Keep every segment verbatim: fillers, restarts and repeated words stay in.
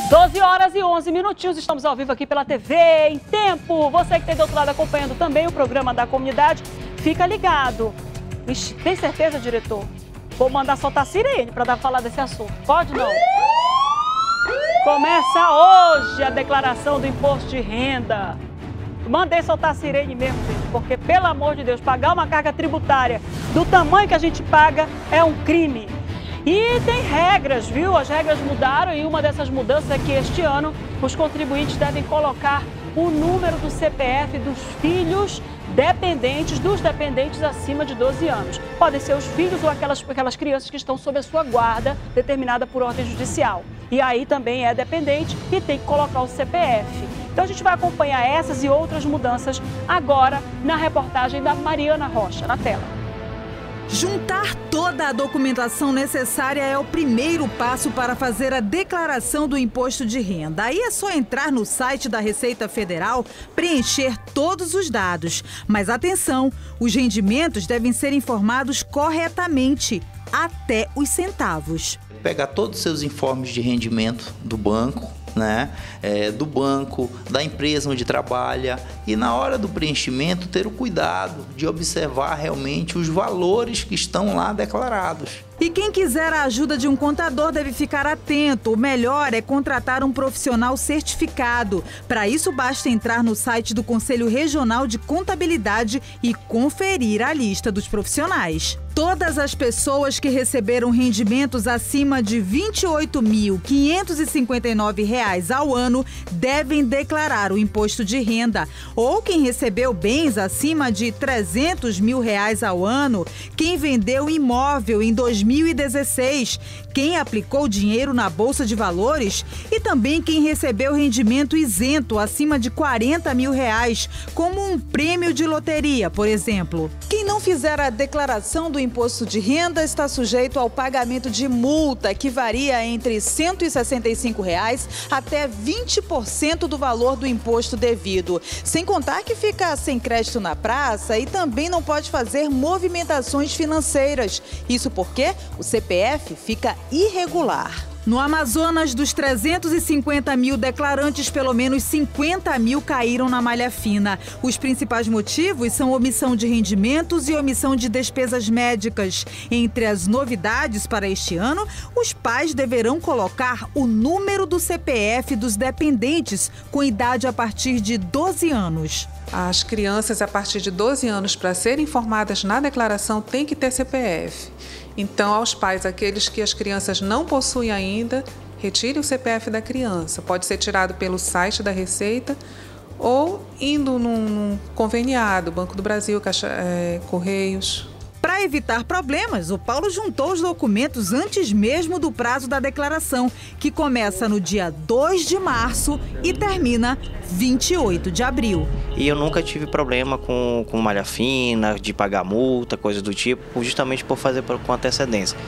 doze horas e onze minutinhos, estamos ao vivo aqui pela T V em Tempo. Você que tem do outro lado acompanhando também o programa da comunidade, fica ligado. Ixi, tem certeza, diretor? Vou mandar soltar a sirene para falar desse assunto. Pode não? Começa hoje a declaração do imposto de renda. Mandei soltar a sirene mesmo, gente, porque, pelo amor de Deus, pagar uma carga tributária do tamanho que a gente paga é um crime. E tem regras, viu? As regras mudaram e uma dessas mudanças é que este ano os contribuintes devem colocar o número do C P F dos filhos dependentes, dos dependentes acima de doze anos. Podem ser os filhos ou aquelas, aquelas crianças que estão sob a sua guarda, determinada por ordem judicial. E aí também é dependente e tem que colocar o C P F. Então a gente vai acompanhar essas e outras mudanças agora na reportagem da Mariana Rocha, na tela. Juntar toda a documentação necessária é o primeiro passo para fazer a declaração do imposto de renda. Aí é só entrar no site da Receita Federal, preencher todos os dados. Mas atenção, os rendimentos devem ser informados corretamente, até os centavos. Pegar todos os seus informes de rendimento do banco, né, é, do banco, da empresa onde trabalha, e na hora do preenchimento ter o cuidado de observar realmente os valores que estão lá declarados. E quem quiser a ajuda de um contador deve ficar atento. O melhor é contratar um profissional certificado. Para isso, basta entrar no site do Conselho Regional de Contabilidade e conferir a lista dos profissionais. Todas as pessoas que receberam rendimentos acima de vinte e oito mil quinhentos e cinquenta e nove reais ao ano devem declarar o imposto de renda. Ou quem recebeu bens acima de trezentos mil reais ao ano, quem vendeu imóvel em dois mil e dezesseis, quem aplicou dinheiro na Bolsa de Valores e também quem recebeu rendimento isento acima de quarenta mil reais, como um prêmio de loteria, por exemplo. Quem não fizer a declaração do imposto de renda está sujeito ao pagamento de multa, que varia entre cento e sessenta e cinco reais até vinte por cento do valor do imposto devido. Sem contar que fica sem crédito na praça e também não pode fazer movimentações financeiras. Isso porque o C P F fica irregular. No Amazonas, dos trezentos e cinquenta mil declarantes, pelo menos cinquenta mil caíram na malha fina. Os principais motivos são omissão de rendimentos e omissão de despesas médicas. Entre as novidades para este ano, os pais deverão colocar o número do C P F dos dependentes com idade a partir de doze anos. As crianças a partir de doze anos, para serem informadas na declaração, têm que ter C P F. Então, aos pais, aqueles que as crianças não possuem ainda, retire o C P F da criança. Pode ser tirado pelo site da Receita ou indo num, num conveniado, Banco do Brasil, Caixa, é, Correios. Para evitar problemas, o Paulo juntou os documentos antes mesmo do prazo da declaração, que começa no dia dois de março e termina vinte e oito de abril. E eu nunca tive problema com, com malha fina, de pagar multa, coisa do tipo, justamente por fazer com antecedência.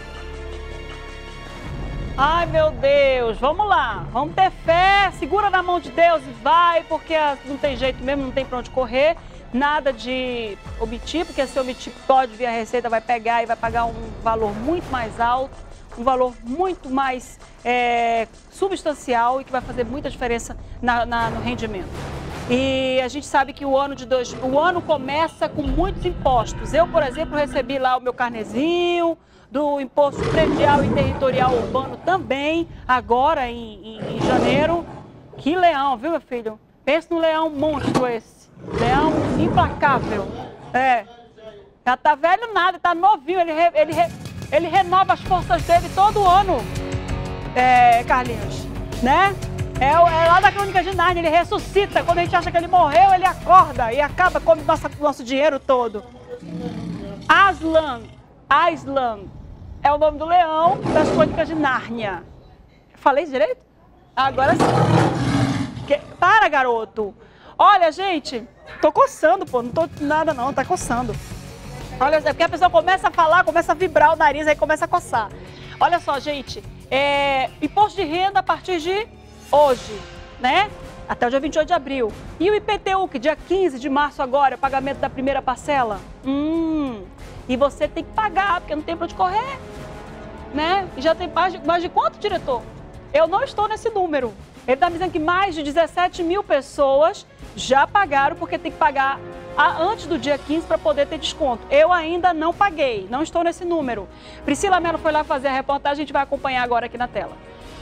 Ai, meu Deus, vamos lá, vamos ter fé, segura na mão de Deus e vai, porque não tem jeito mesmo, não tem para onde correr. Nada de omitir, porque se omitir pode vir a Receita, vai pegar e vai pagar um valor muito mais alto, um valor muito mais é, substancial e que vai fazer muita diferença na, na, no rendimento. E a gente sabe que o ano de dois, o ano começa com muitos impostos. Eu, por exemplo, recebi lá o meu carnezinho do Imposto Predial e Territorial Urbano também, agora em, em, em janeiro. Que leão, viu, meu filho? Pensa no leão monstro esse. Leão implacável. É. Já tá velho nada, tá novinho. Ele, re, ele, re, ele renova as forças dele todo ano. É, Carlinhos. Né? É, é lá da Crônica de Nárnia, ele ressuscita. Quando a gente acha que ele morreu, ele acorda e acaba com o nosso, nosso dinheiro todo. Aslan. Aslan. É o nome do leão das Crônicas de Nárnia. Falei direito? Agora sim. Que, para, garoto. Olha, gente, tô coçando, pô, não tô nada não, tá coçando. Olha, é porque a pessoa começa a falar, começa a vibrar o nariz, aí começa a coçar. Olha só, gente, é, imposto de renda a partir de hoje, né? Até o dia vinte e oito de abril. E o I P T U, que dia quinze de março agora, pagamento da primeira parcela. Hum, e você tem que pagar, porque não tem pra onde correr, né? E já tem mais de, mais de quanto, diretor? eu não estou nesse número. Ele está me dizendo que mais de dezessete mil pessoas já pagaram, porque tem que pagar a, antes do dia quinze para poder ter desconto. Eu ainda não paguei, não estou nesse número. Priscila Mello foi lá fazer a reportagem, a gente vai acompanhar agora aqui na tela.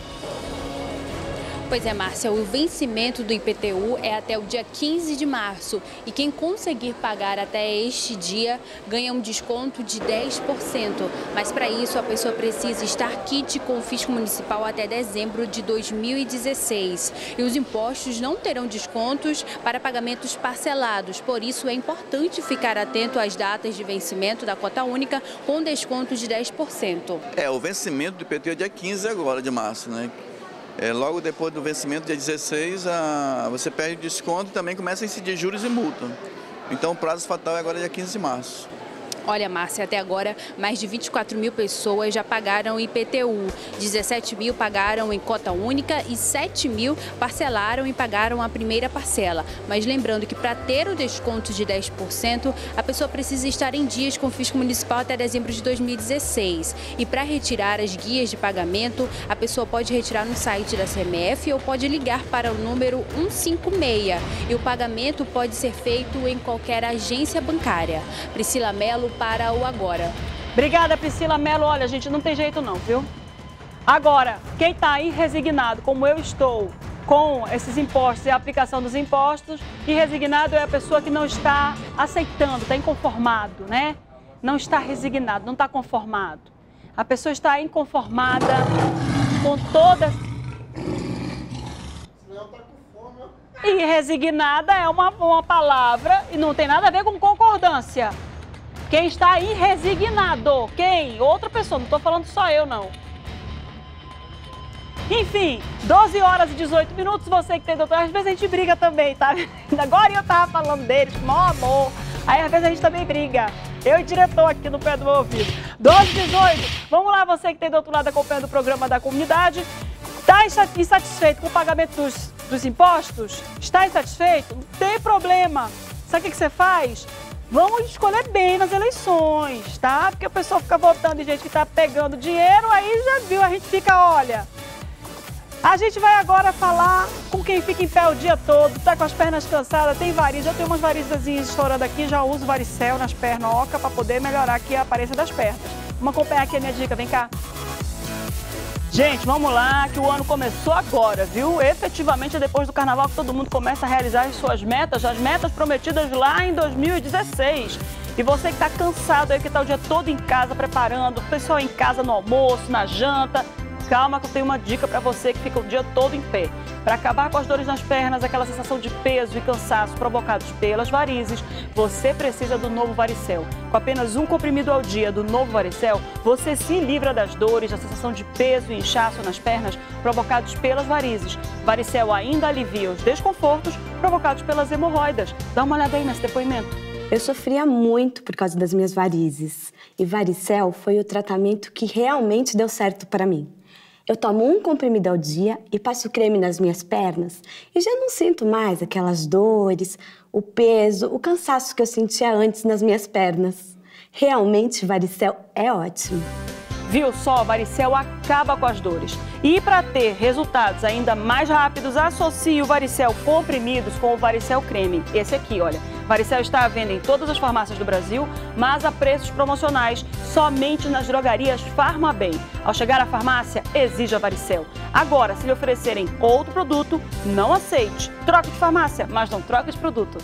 Pois é, Márcia, o vencimento do I P T U é até o dia quinze de março e quem conseguir pagar até este dia ganha um desconto de dez por cento. Mas para isso a pessoa precisa estar quite com o fisco municipal até dezembro de dois mil e dezesseis. E os impostos não terão descontos para pagamentos parcelados, por isso é importante ficar atento às datas de vencimento da cota única com desconto de dez por cento. É, o vencimento do I P T U é dia quinze agora de março, né? É, logo depois do vencimento, dia dezesseis, a, você perde desconto e também começa a incidir juros e multa. Então o prazo fatal é agora dia quinze de março. Olha, Márcia, até agora mais de vinte e quatro mil pessoas já pagaram I P T U. dezessete mil pagaram em cota única e sete mil parcelaram e pagaram a primeira parcela. Mas lembrando que para ter o desconto de dez por cento, a pessoa precisa estar em dias com o fisco municipal até dezembro de dois mil e dezesseis. E para retirar as guias de pagamento, a pessoa pode retirar no site da C M F ou pode ligar para o número cento e cinquenta e seis. E o pagamento pode ser feito em qualquer agência bancária. Priscila Mello para o Agora. Obrigada, Priscila Mello. Olha, gente, não tem jeito não, viu? Agora, quem está aí resignado, como eu estou, com esses impostos e a aplicação dos impostos, e resignado é a pessoa que não está aceitando, está inconformado, né? Não está resignado, não está conformado. A pessoa está inconformada com toda... E resignada é uma, uma palavra e não tem nada a ver com concordância. Quem está irresignado? Quem? Outra pessoa, não estou falando só eu, não. Enfim, doze horas e dezoito minutos, você que tem doutorado, às vezes a gente briga também, tá? Agora eu tava falando deles com o maior amor, aí às vezes a gente também briga. Eu e o diretor aqui no pé do meu ouvido. doze e dezoito, vamos lá, você que tem do outro lado acompanhando o programa da comunidade. Está insatisfeito com o pagamento dos, dos impostos? Está insatisfeito? Não tem problema. Sabe o que, que você faz? Vamos escolher bem nas eleições, tá? Porque o pessoal fica votando em gente que tá pegando dinheiro, aí já viu, a gente fica, olha... A gente vai agora falar com quem fica em pé o dia todo, tá com as pernas cansadas, tem varizes. Eu tenho umas varizazinhas estourando aqui, já uso varicel nas pernas, oca, para poder melhorar aqui a aparência das pernas. Vamos acompanhar aqui a minha dica, vem cá. Gente, vamos lá, que o ano começou agora, viu? Efetivamente é depois do carnaval que todo mundo começa a realizar as suas metas, as metas prometidas lá em dois mil e dezesseis. E você que está cansado aí, que está o dia todo em casa preparando, o pessoal em casa no almoço, na janta, calma que eu tenho uma dica para você que fica o dia todo em pé. Para acabar com as dores nas pernas, aquela sensação de peso e cansaço provocados pelas varizes, você precisa do Novo Varicel. Com apenas um comprimido ao dia do Novo Varicel, você se livra das dores, da sensação de peso e inchaço nas pernas provocados pelas varizes. Varicel ainda alivia os desconfortos provocados pelas hemorroidas. Dá uma olhada aí nesse depoimento. Eu sofria muito por causa das minhas varizes. E varicel foi o tratamento que realmente deu certo para mim. Eu tomo um comprimido ao dia e passo creme nas minhas pernas e já não sinto mais aquelas dores, o peso, o cansaço que eu sentia antes nas minhas pernas. Realmente, varicel é ótimo. Viu só? Varicel acaba com as dores. E para ter resultados ainda mais rápidos, associe o Varicel comprimidos com o Varicel creme. Esse aqui, olha. Varicel está à venda em todas as farmácias do Brasil, mas a preços promocionais somente nas drogarias Farmabem. Ao chegar à farmácia, exija Varicel. Agora, se lhe oferecerem outro produto, não aceite. Troque de farmácia, mas não troque de produto.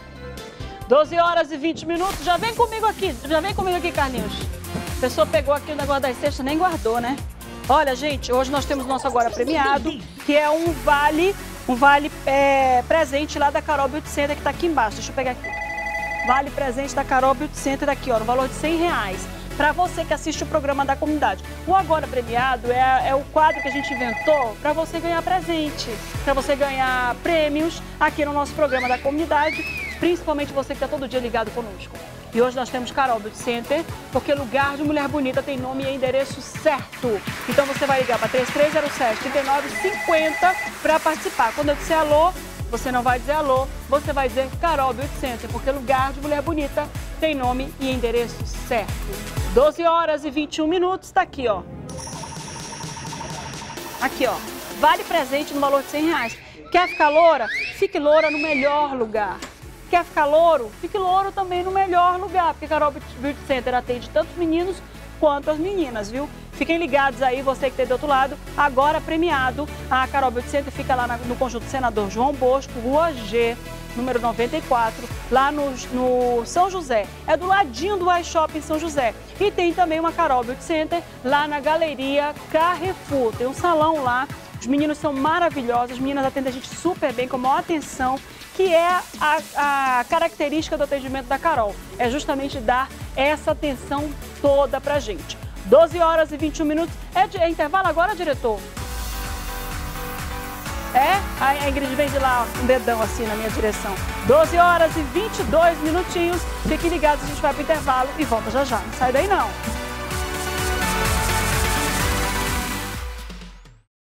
doze horas e vinte minutos. Já vem comigo aqui, já vem comigo aqui, Carlinhos. A pessoa pegou aqui o negócio das cestas, nem guardou, né? Olha, gente, hoje nós temos o nosso Agora Premiado, que é um vale, um vale é, presente lá da Carol Beauty Center, que está aqui embaixo. Deixa eu pegar aqui. Vale presente da Carol Beauty Center aqui, ó, no valor de cem reais. Para você que assiste o programa da comunidade. O Agora Premiado é, é o quadro que a gente inventou para você ganhar presente, para você ganhar prêmios aqui no nosso programa da comunidade, principalmente você que está todo dia ligado conosco. E hoje nós temos Carol Beauty Center, porque lugar de mulher bonita tem nome e endereço certo. Então você vai ligar para três três zero sete, três nove cinco zero para participar. Quando eu disser alô, você não vai dizer alô, você vai dizer Carol Beauty Center, porque lugar de mulher bonita tem nome e endereço certo. doze horas e vinte e um minutos, tá aqui, ó. Aqui, ó, vale presente no valor de cem reais. Quer ficar loura? Fique loura no melhor lugar. Quer ficar louro? Fique louro também no melhor lugar, porque a Carol Beauty Center atende tanto os meninos quanto as meninas, viu? Fiquem ligados aí, você que está do outro lado, agora premiado. A Carol Beauty Center fica lá no Conjunto Senador João Bosco, Rua G, número noventa e quatro, lá no, no São José. É do ladinho do iShopping São José. E tem também uma Carol Beauty Center lá na Galeria Carrefour. Tem um salão lá, os meninos são maravilhosos, as meninas atendem a gente super bem, com a maior atenção, que é a, a característica do atendimento da Carol. É justamente dar essa atenção toda pra gente. doze horas e vinte e um minutos. É, de, é intervalo agora, diretor? É? A Ingrid vem de lá, um dedão assim na minha direção. doze horas e vinte e dois minutinhos. Fiquem ligados, a gente vai pro intervalo e volta já já. Não sai daí não.